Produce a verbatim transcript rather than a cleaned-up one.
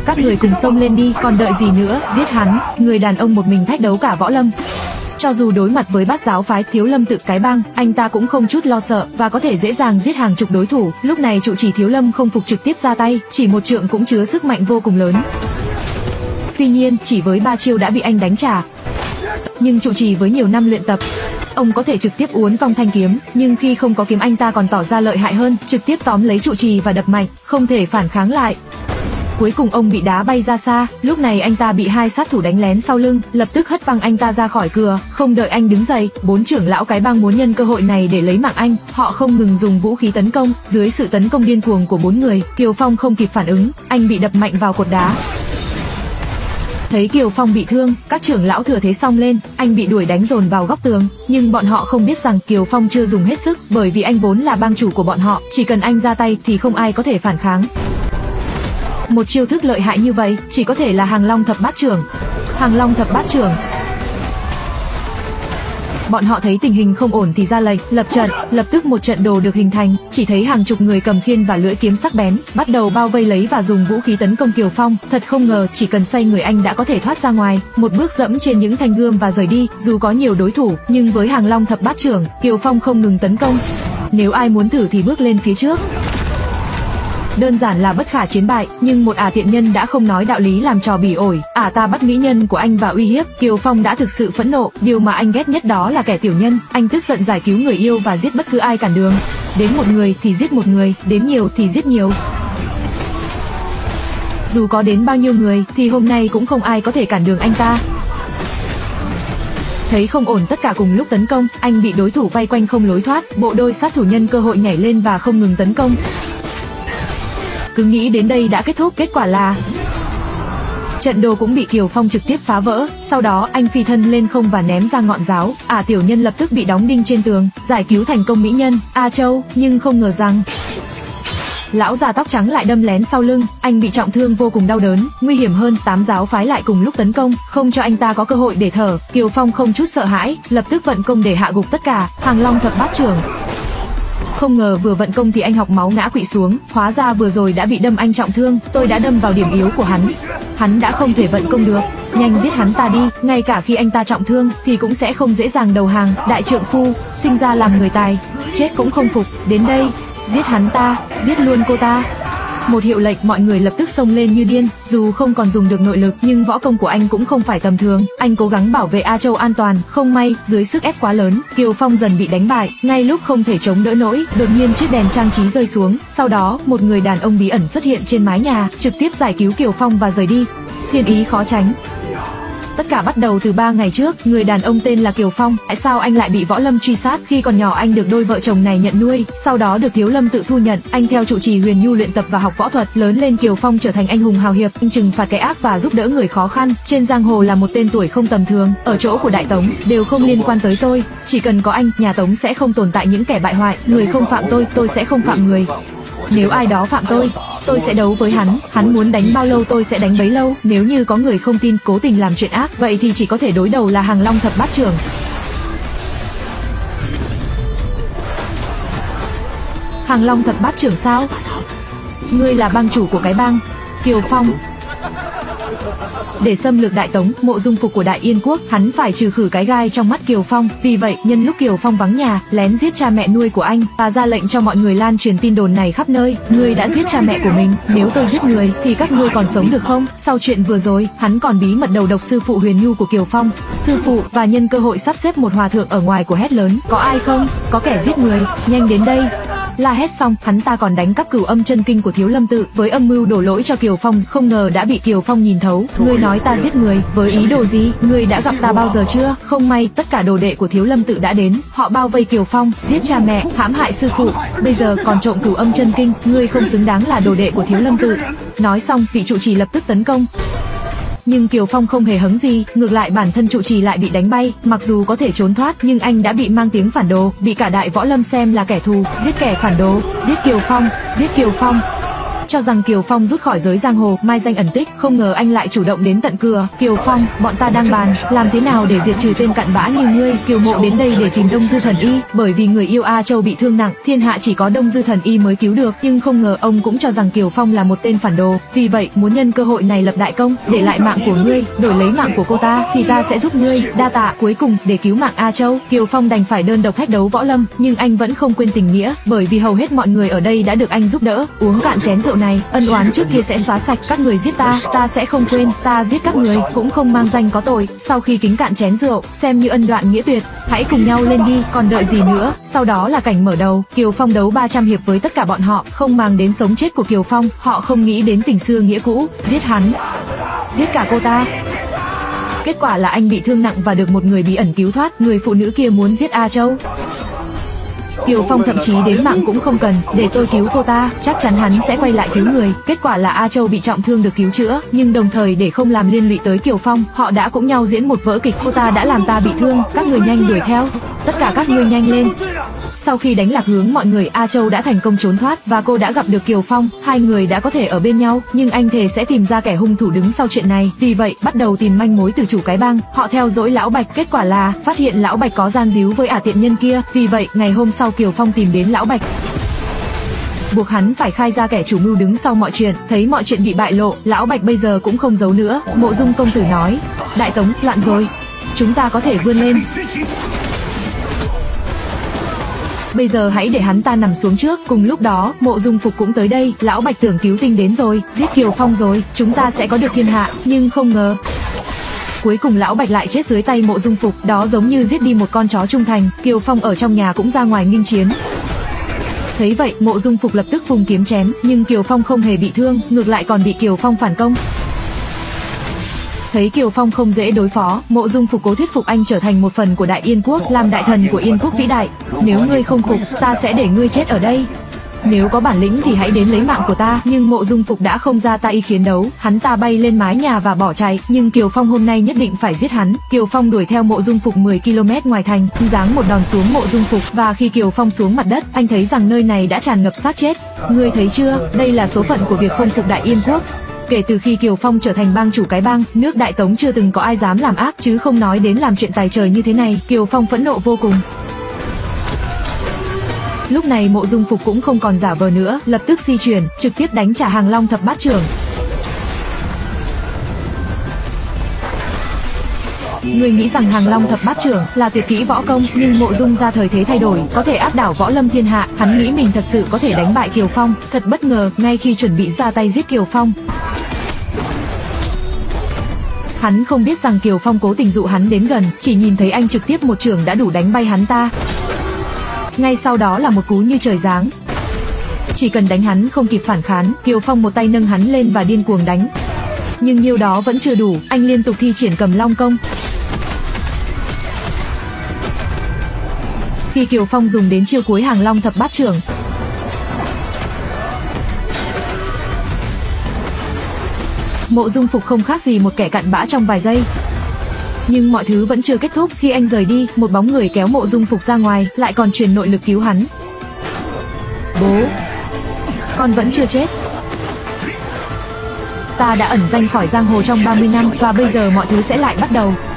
Các người cùng xông lên đi, còn đợi gì nữa, giết hắn. Người đàn ông một mình thách đấu cả võ lâm. Cho dù đối mặt với bát giáo phái Thiếu Lâm Tự cái bang, anh ta cũng không chút lo sợ và có thể dễ dàng giết hàng chục đối thủ. Lúc này trụ trì Thiếu Lâm không phục trực tiếp ra tay, chỉ một trượng cũng chứa sức mạnh vô cùng lớn. Tuy nhiên, chỉ với ba chiêu đã bị anh đánh trả. Nhưng trụ trì với nhiều năm luyện tập, ông có thể trực tiếp uốn cong thanh kiếm, nhưng khi không có kiếm anh ta còn tỏ ra lợi hại hơn, trực tiếp tóm lấy trụ trì và đập mạnh, không thể phản kháng lại. Cuối cùng ông bị đá bay ra xa. Lúc này anh ta bị hai sát thủ đánh lén sau lưng, lập tức hất văng anh ta ra khỏi cửa. Không đợi anh đứng dậy, bốn trưởng lão cái bang muốn nhân cơ hội này để lấy mạng anh. Họ không ngừng dùng vũ khí tấn công. Dưới sự tấn công điên cuồng của bốn người, Kiều Phong không kịp phản ứng, anh bị đập mạnh vào cột đá. Thấy Kiều Phong bị thương, các trưởng lão thừa thế xông lên, anh bị đuổi đánh dồn vào góc tường, nhưng bọn họ không biết rằng Kiều Phong chưa dùng hết sức, bởi vì anh vốn là bang chủ của bọn họ, chỉ cần anh ra tay thì không ai có thể phản kháng. Một chiêu thức lợi hại như vậy, chỉ có thể là Hàng Long Thập Bát Chưởng. Hàng Long Thập Bát Chưởng. Bọn họ thấy tình hình không ổn thì ra lệnh lập trận, lập tức một trận đồ được hình thành, chỉ thấy hàng chục người cầm khiên và lưỡi kiếm sắc bén, bắt đầu bao vây lấy và dùng vũ khí tấn công Kiều Phong. Thật không ngờ, chỉ cần xoay người anh đã có thể thoát ra ngoài, một bước dẫm trên những thanh gươm và rời đi. Dù có nhiều đối thủ, nhưng với Hàng Long Thập Bát Chưởng, Kiều Phong không ngừng tấn công. Nếu ai muốn thử thì bước lên phía trước. Đơn giản là bất khả chiến bại, nhưng một ả tiện nhân đã không nói đạo lý làm trò bỉ ổi. Ả ta bắt mỹ nhân của anh và uy hiếp. Kiều Phong đã thực sự phẫn nộ, điều mà anh ghét nhất đó là kẻ tiểu nhân. Anh tức giận giải cứu người yêu và giết bất cứ ai cản đường. Đến một người thì giết một người, đến nhiều thì giết nhiều. Dù có đến bao nhiêu người thì hôm nay cũng không ai có thể cản đường anh ta. Thấy không ổn, tất cả cùng lúc tấn công, anh bị đối thủ vây quanh không lối thoát. Bộ đôi sát thủ nhân cơ hội nhảy lên và không ngừng tấn công. Cứ nghĩ đến đây đã kết thúc, kết quả là trận đồ cũng bị Kiều Phong trực tiếp phá vỡ. Sau đó anh phi thân lên không và ném ra ngọn giáo. Ả tiểu nhân lập tức bị đóng đinh trên tường, giải cứu thành công mỹ nhân A Châu. Nhưng không ngờ rằng lão già tóc trắng lại đâm lén sau lưng, anh bị trọng thương vô cùng đau đớn. Nguy hiểm hơn, tám giáo phái lại cùng lúc tấn công, không cho anh ta có cơ hội để thở. Kiều Phong không chút sợ hãi, lập tức vận công để hạ gục tất cả. Hàng Long Thập Bát Chưởng. Không ngờ vừa vận công thì anh học máu ngã quỵ xuống, hóa ra vừa rồi đã bị đâm anh trọng thương. Tôi đã đâm vào điểm yếu của hắn, hắn đã không thể vận công được. Nhanh giết hắn ta đi, ngay cả khi anh ta trọng thương thì cũng sẽ không dễ dàng đầu hàng. Đại trượng phu, sinh ra làm người tài, chết cũng không phục. Đến đây, giết hắn ta, giết luôn cô ta. Một hiệu lệnh, mọi người lập tức xông lên như điên. Dù không còn dùng được nội lực, nhưng võ công của anh cũng không phải tầm thường. Anh cố gắng bảo vệ A Châu an toàn. Không may, dưới sức ép quá lớn, Kiều Phong dần bị đánh bại. Ngay lúc không thể chống đỡ nổi, đột nhiên chiếc đèn trang trí rơi xuống. Sau đó, một người đàn ông bí ẩn xuất hiện trên mái nhà, trực tiếp giải cứu Kiều Phong và rời đi. Thiên ý khó tránh. Tất cả bắt đầu từ ba ngày trước. Người đàn ông tên là Kiều Phong. Tại sao anh lại bị võ lâm truy sát? Khi còn nhỏ anh được đôi vợ chồng này nhận nuôi, sau đó được Thiếu Lâm Tự thu nhận. Anh theo trụ trì Huyền Nhu luyện tập và học võ thuật. Lớn lên Kiều Phong trở thành anh hùng hào hiệp, anh trừng phạt kẻ ác và giúp đỡ người khó khăn. Trên giang hồ là một tên tuổi không tầm thường. Ở chỗ của Đại Tống đều không liên quan tới tôi. Chỉ cần có anh, nhà Tống sẽ không tồn tại những kẻ bại hoại. Người không phạm tôi, tôi sẽ không phạm người. Nếu ai đó phạm tôi, tôi sẽ đấu với hắn. Hắn muốn đánh bao lâu tôi sẽ đánh bấy lâu. Nếu như có người không tin, cố tình làm chuyện ác, vậy thì chỉ có thể đối đầu là Hàng Long Thập Bát Chưởng. Hàng Long Thập Bát Chưởng sao? Ngươi là bang chủ của cái bang Kiều Phong. Để xâm lược Đại Tống, mộ dung phục của Đại Yên quốc, hắn phải trừ khử cái gai trong mắt Kiều Phong. Vì vậy, nhân lúc Kiều Phong vắng nhà, lén giết cha mẹ nuôi của anh, và ra lệnh cho mọi người lan truyền tin đồn này khắp nơi. Ngươi đã giết cha mẹ của mình, nếu tôi giết người thì các ngươi còn sống được không? Sau chuyện vừa rồi, hắn còn bí mật đầu độc sư phụ Huyền Nhu của Kiều Phong. Sư phụ, và nhân cơ hội sắp xếp một hòa thượng ở ngoài của hét lớn: có ai không? Có kẻ giết người, nhanh đến đây. La hét xong, hắn ta còn đánh cắp Cửu Âm Chân Kinh của Thiếu Lâm Tự với âm mưu đổ lỗi cho Kiều Phong. Không ngờ đã bị Kiều Phong nhìn thấu. Ngươi nói ta giết người, với ý đồ gì? Ngươi đã gặp ta bao giờ chưa? Không may, tất cả đồ đệ của Thiếu Lâm Tự đã đến. Họ bao vây Kiều Phong, giết cha mẹ, hãm hại sư phụ, bây giờ còn trộm Cửu Âm Chân Kinh. Ngươi không xứng đáng là đồ đệ của Thiếu Lâm Tự. Nói xong, vị trụ trì lập tức tấn công. Nhưng Kiều Phong không hề hứng gì, ngược lại bản thân trụ trì lại bị đánh bay. Mặc dù có thể trốn thoát, nhưng anh đã bị mang tiếng phản đồ, bị cả đại võ lâm xem là kẻ thù. Giết kẻ phản đồ, giết Kiều Phong, giết Kiều Phong. cho rằng Kiều Phong rút khỏi giới giang hồ, mai danh ẩn tích, không ngờ anh lại chủ động đến tận cửa. Kiều Phong, bọn ta đang bàn, làm thế nào để diệt trừ tên cặn bã như ngươi. Kiều Mộ đến đây để tìm Đông Dư Thần Y, bởi vì người yêu A Châu bị thương nặng, thiên hạ chỉ có Đông Dư Thần Y mới cứu được, nhưng không ngờ ông cũng cho rằng Kiều Phong là một tên phản đồ, vì vậy muốn nhân cơ hội này lập đại công, để lại mạng của ngươi, đổi lấy mạng của cô ta, thì ta sẽ giúp ngươi, đa tạ. Cuối cùng, để cứu mạng A Châu, Kiều Phong đành phải đơn độc thách đấu võ lâm, nhưng anh vẫn không quên tình nghĩa, bởi vì hầu hết mọi người ở đây đã được anh giúp đỡ. Uống cạn chén rượu này, ân oán trước kia sẽ xóa sạch, các người giết ta, ta sẽ không quên, ta giết các người, cũng không mang danh có tội. Sau khi kính cạn chén rượu, xem như ân đoạn nghĩa tuyệt, hãy cùng nhau lên đi, còn đợi gì nữa. Sau đó là cảnh mở đầu, Kiều Phong đấu ba trăm hiệp với tất cả bọn họ, không màng đến sống chết của Kiều Phong, họ không nghĩ đến tình xưa nghĩa cũ, giết hắn, giết cả cô ta. Kết quả là anh bị thương nặng và được một người bí ẩn cứu thoát, người phụ nữ kia muốn giết A Châu. Kiều Phong thậm chí đến mạng cũng không cần, để tôi cứu cô ta, chắc chắn hắn sẽ quay lại cứu người. Kết quả là A Châu bị trọng thương được cứu chữa, nhưng đồng thời để không làm liên lụy tới Kiều Phong, họ đã cũng nhau diễn một vở kịch. Cô ta đã làm ta bị thương, các người nhanh đuổi theo, tất cả các ngươi nhanh lên. Sau khi đánh lạc hướng mọi người, A Châu đã thành công trốn thoát và cô đã gặp được Kiều Phong, hai người đã có thể ở bên nhau, nhưng anh thề sẽ tìm ra kẻ hung thủ đứng sau chuyện này. Vì vậy, bắt đầu tìm manh mối từ chủ cái bang, họ theo dõi Lão Bạch, kết quả là phát hiện Lão Bạch có gian díu với ả tiện nhân kia. Vì vậy, ngày hôm sau Kiều Phong tìm đến Lão Bạch, buộc hắn phải khai ra kẻ chủ mưu đứng sau mọi chuyện. Thấy mọi chuyện bị bại lộ, Lão Bạch bây giờ cũng không giấu nữa. Mộ Dung công tử nói, Đại Tống, loạn rồi, chúng ta có thể vươn lên. Bây giờ hãy để hắn ta nằm xuống trước. Cùng lúc đó, Mộ Dung Phục cũng tới đây. Lão Bạch tưởng cứu tinh đến rồi, giết Kiều Phong rồi, chúng ta sẽ có được thiên hạ, nhưng không ngờ cuối cùng Lão Bạch lại chết dưới tay Mộ Dung Phục, đó giống như giết đi một con chó trung thành. Kiều Phong ở trong nhà cũng ra ngoài nghênh chiến. Thấy vậy, Mộ Dung Phục lập tức phùng kiếm chém, nhưng Kiều Phong không hề bị thương, ngược lại còn bị Kiều Phong phản công. Thấy Kiều Phong không dễ đối phó, Mộ Dung Phục cố thuyết phục anh trở thành một phần của Đại Yên Quốc, làm đại thần của Yên Quốc vĩ đại. Nếu ngươi không phục, ta sẽ để ngươi chết ở đây. Nếu có bản lĩnh thì hãy đến lấy mạng của ta. Nhưng Mộ Dung Phục đã không ra tay chiến đấu, hắn ta bay lên mái nhà và bỏ chạy. Nhưng Kiều Phong hôm nay nhất định phải giết hắn. Kiều Phong đuổi theo Mộ Dung Phục mười ki lô mét ngoài thành, giáng một đòn xuống Mộ Dung Phục, và khi Kiều Phong xuống mặt đất, anh thấy rằng nơi này đã tràn ngập xác chết. Ngươi thấy chưa, đây là số phận của việc không phục Đại Yên Quốc. Kể từ khi Kiều Phong trở thành bang chủ cái bang, nước Đại Tống chưa từng có ai dám làm ác, chứ không nói đến làm chuyện tài trời như thế này. Kiều Phong phẫn nộ vô cùng. Lúc này Mộ Dung Phục cũng không còn giả vờ nữa, lập tức di chuyển, trực tiếp đánh trả Hàng Long thập bát trưởng. Người nghĩ rằng Hàng Long thập bát trưởng là tuyệt kỹ võ công, nhưng Mộ Dung ra thời thế thay đổi, có thể áp đảo võ lâm thiên hạ. Hắn nghĩ mình thật sự có thể đánh bại Kiều Phong, thật bất ngờ, ngay khi chuẩn bị ra tay giết Kiều Phong, hắn không biết rằng Kiều Phong cố tình dụ hắn đến gần, chỉ nhìn thấy anh trực tiếp một chưởng đã đủ đánh bay hắn ta. Ngay sau đó là một cú như trời giáng, chỉ cần đánh hắn không kịp phản kháng, Kiều Phong một tay nâng hắn lên và điên cuồng đánh. Nhưng nhiêu đó vẫn chưa đủ, anh liên tục thi triển Cầm Long công. Khi Kiều Phong dùng đến chiêu cuối Hàng Long thập bát trưởng, Mộ Dung Phục không khác gì một kẻ cặn bã trong vài giây. Nhưng mọi thứ vẫn chưa kết thúc. Khi anh rời đi, một bóng người kéo Mộ Dung Phục ra ngoài, lại còn truyền nội lực cứu hắn. Bố, con vẫn chưa chết. Ta đã ẩn danh khỏi giang hồ trong ba mươi năm, và bây giờ mọi thứ sẽ lại bắt đầu.